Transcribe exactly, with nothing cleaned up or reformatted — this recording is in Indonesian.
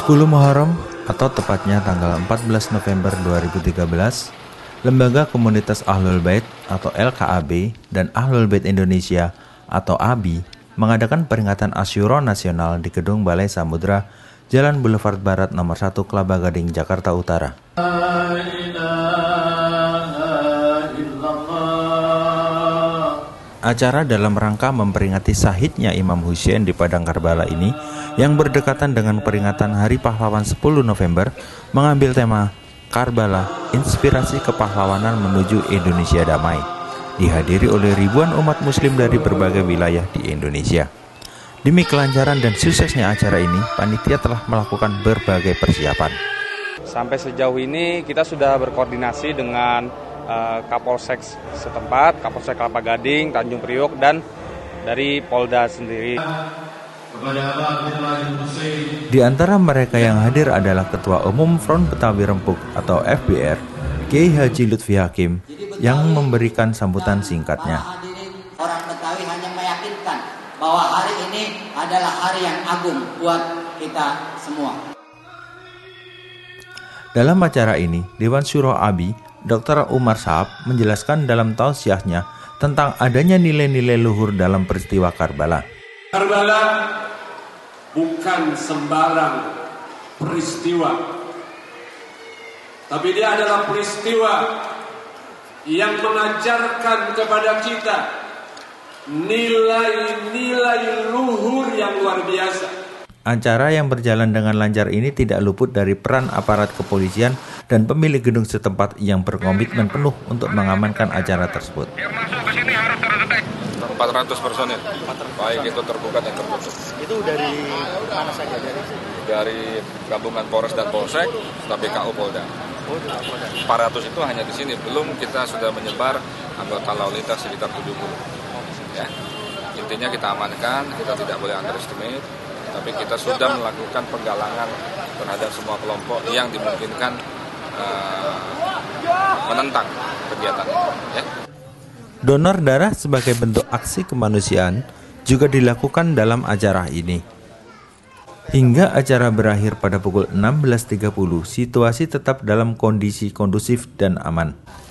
sepuluh Muharram atau tepatnya tanggal empat belas November dua ribu tiga belas, Lembaga Komunitas Ahlul Bait atau L K A B dan Ahlul Bait Indonesia atau A B I mengadakan peringatan Asyura Nasional di Gedung Balai Samudra, Jalan Boulevard Barat nomor satu Kelapa Gading, Jakarta Utara. Acara dalam rangka memperingati syahidnya Imam Hussein di Padang Karbala ini yang berdekatan dengan peringatan Hari Pahlawan sepuluh November mengambil tema Karbala, Inspirasi Kepahlawanan Menuju Indonesia Damai, dihadiri oleh ribuan umat muslim dari berbagai wilayah di Indonesia. Demi kelancaran dan suksesnya acara ini, panitia telah melakukan berbagai persiapan. Sampai sejauh ini kita sudah berkoordinasi dengan uh, Kapolsek setempat, Kapolsek Kelapa Gading, Tanjung Priok, dan dari Polda sendiri. Di antara mereka yang hadir adalah Ketua Umum Front Betawi Rempuk atau F B R, Kiai Haji Lutfi Hakim, yang memberikan sambutan singkatnya. Orang Betawi hanya meyakinkan bahwa hari ini adalah hari yang agung buat kita semua. Dalam acara ini, Dewan Syuro A B I, Doktor Umar Saab, menjelaskan dalam tausiahnya tentang adanya nilai-nilai luhur dalam peristiwa Karbala. Karbala bukan sembarang peristiwa, tapi dia adalah peristiwa yang mengajarkan kepada kita nilai-nilai luhur yang luar biasa. Acara yang berjalan dengan lancar ini tidak luput dari peran aparat kepolisian dan pemilik gedung setempat yang berkomitmen penuh untuk mengamankan acara tersebut. empat ratus personil, baik itu terbuka dan tertutup. Itu dari mana saja? Dari dari gabungan Polres dan Polsek, tapi K U Polda. empat ratus itu hanya di sini, belum kita sudah menyebar anggota lalu lintas sekitar tujuh puluh. Ya. Intinya kita amankan, kita tidak boleh underestimate, tapi kita sudah melakukan penggalangan terhadap semua kelompok yang dimungkinkan uh, menentang kegiatan. Ya. Donor darah sebagai bentuk aksi kemanusiaan juga dilakukan dalam acara ini. Hingga acara berakhir pada pukul enam belas tiga puluh, situasi tetap dalam kondisi kondusif dan aman.